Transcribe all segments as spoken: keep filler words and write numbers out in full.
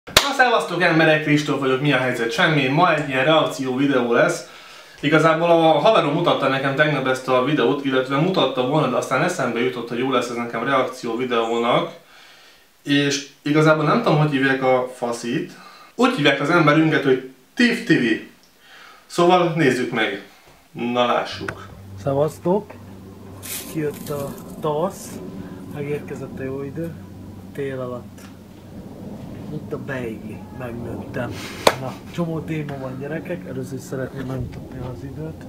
Na, szevasztok emberek, Kristóf vagyok, mi a helyzet? Semmi, ma egy ilyen reakció videó lesz. Igazából a haverom mutatta nekem tegnap ezt a videót, illetve mutatta volna, de aztán eszembe jutott, hogy jó lesz ez nekem reakció videónak. És igazából nem tudom, hogy hívják a faszit. Úgy hívják az emberünket, hogy Tiff té vé. Szóval nézzük meg. Na lássuk. Szevasztok! Kijött a tavasz, megérkezett a jó idő, tél alatt. Itt a beigli, megnőttem. Na, csomó téma van gyerekek, először is szeretném megmutatni az időt.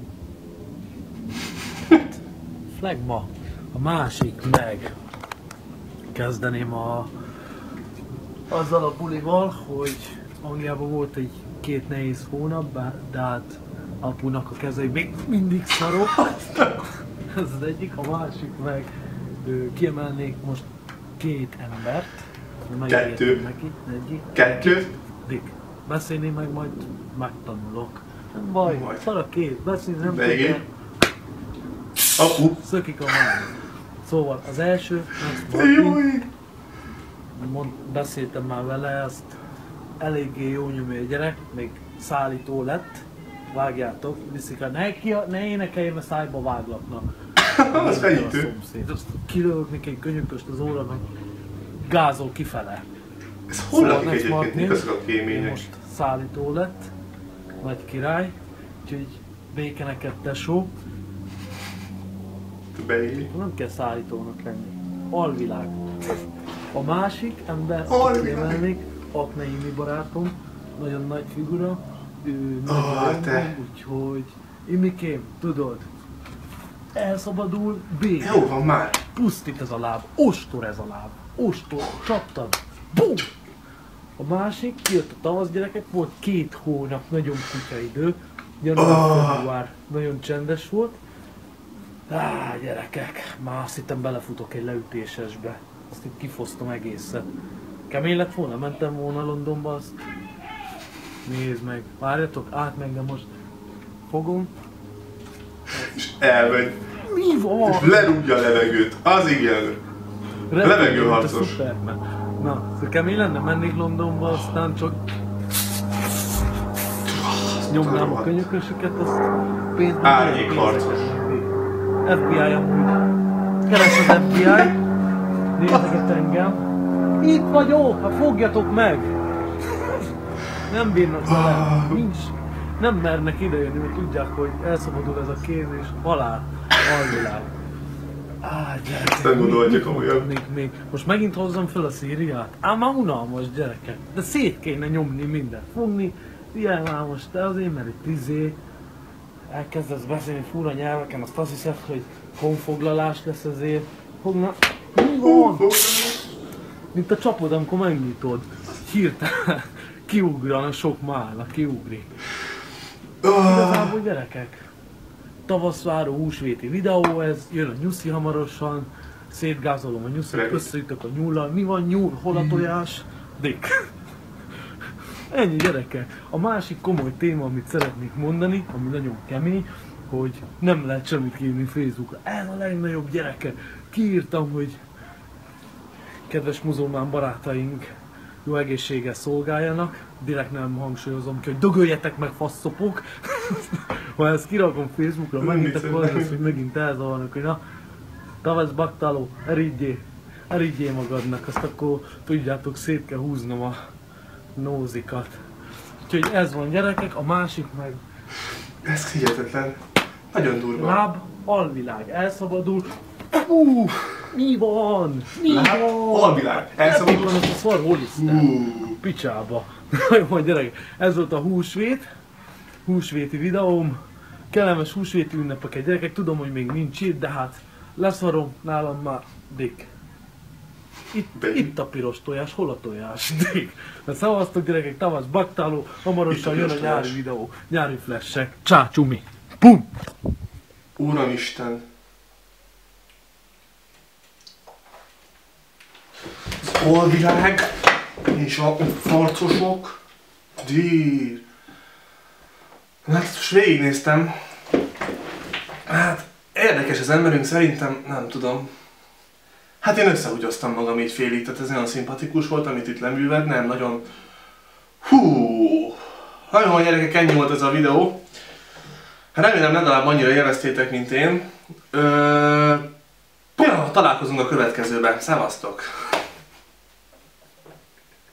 Flegma. A másik meg. Kezdeném a, azzal a bulival, hogy Angliában volt egy két nehéz hónap, de hát apunak a kezei még mindig szarok. Ez az egyik, a másik meg ő, kiemelnék most két embert. Kettő. Neki, egyik. Kettő. Dick. Beszélni meg majd megtanulok. Nem baj, Majd. szar a két, beszélni nem Végén. tudja. Apu. Szökik a máj. Szóval az első, ezt Jó. Martin, mond, beszéltem már vele, ezt eléggé jó nyomű a gyerek, még szállító lett. Vágjátok, viszik el, ne, ki, ne énekelj, mert szájba váglatnak. Az fejítő. Azt kilők neki egy könyököst az óra, meg gázol kifele. Ez hol Szóval lakik Next egyébként? Martin, Mik azok a kémények? most szállító lett, nagy király, úgyhogy békeneket tesó. Beigli. Nem kell szállítónak lenni. Alvilág. A másik ember, Alvilág. akit kiemelnék, Akne Imi barátom, nagyon nagy figura, ő Ah, nagyon te. rajongó, úgyhogy Imikém, tudod, elszabadul, béke. Jó van már. Pusztít ez a láb, ostor ez a láb, ostor, csaptad, bum! A másik, kijött a tavasz gyerekek, volt két hónap, nagyon kutya idő, január, február, nagyon csendes volt. Á, gyerekek, már azt hittem belefutok egy leütésesbe, azt itt kifosztom egészet. Kemény lett volna, mentem volna Londonba, azt nézd meg, várjatok, át meg, de most fogom. És elmegy. Mi van? És lerúgja a levegőt. Az igen. Levegőharcos. Superman. Na, szóval kemény lenne, mennék Londonba, aztán csak nyomnám a könyökösöket, azt pénzt... Árnyékharcos. ef bé i amúgy. Keres az ef bé i. Nézzeget engem. Itt vagyok, hát fogjatok meg! Nem bírnak vele, nincs. Nem mernek idejönni, mert tudják, hogy elszabadul ez a kéz és halál. Alvilág. Á, gyerekek, nem gondolhatja mit komolyan. mondhatnék még? Most megint hozzam fel a szériát? Ám már unalmas gyerekek. De szét kéne nyomni mindent. Fogni, ilyen már most, de azért, mert itt izé elkezdesz beszélni fura nyelveken, azt azt hiszed, hogy honfoglalás lesz ezért. Fogna... Mi van? Mint a csapod, amikor megnyitod. Hirtelen kiugranak sok málna, kiugrik. Igazából gyerekek. Tavaszváró húsvéti videó ez, jön a nyuszi hamarosan, szétgázolom a nyuszit, összeütök a nyúllal. Mi van nyúl? Hol a tojás? Dick. Ennyi gyerekek. A másik komoly téma, amit szeretnék mondani, ami nagyon kemény, hogy nem lehet semmit kiírni Facebookra. Ez a legnagyobb gyereke. Kiírtam, hogy kedves muzulmán barátaink jó egészséggel szolgáljanak. Direkt nem hangsúlyozom ki, hogy dögöljetek meg faszopok. Ha ezt kirakom Facebookra, megint akkor az lesz, hogy megint elzavarnak, hogy na, tavasz baktaló, erigyél, erigyél magadnak, azt akkor tudjátok, szét kell húznom a nózikat. Úgyhogy ez van gyerekek, a másik meg... Ez hihetetlen. Nagyon durva. Láb, alvilág, elszabadul. Uh, mi van? Mi Láb, van? alvilág, elszabadul. Van az a szar, hol isztem? Uh. Picsába. Jó van gyerekek, ez volt a húsvét. Húsvéti videóm. Kellemes húsvéti ünnepeket gyerekek. Tudom, hogy még nincs itt, de hát leszarom, nálam már Dick. Itt, itt a piros tojás, hol a tojás? Dick. Na szavaztok gyerekek, tavasz baktáló, hamarosan jön a nyári videó, nyári flashek. Csá, csumi. Pum! Uramisten. Az alvilág és a farcosok. Dír. Hát most végignéztem. Hát érdekes az emberünk, szerintem, nem tudom. Hát én összehúgyoztam magam így félig, tehát ez nagyon szimpatikus volt, amit itt leműved, nem nagyon... Hú, nagyon gyerekek, ennyi volt ez a videó. Remélem legalább annyira élveztétek, mint én. Ö... Ja, találkozunk a következőben. Szevasztok!